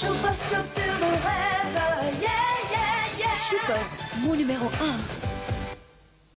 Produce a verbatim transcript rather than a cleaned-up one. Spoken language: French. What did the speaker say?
Choupost, chaussures de rêve, yeah, yeah, yeah. Choupost, mon numéro un.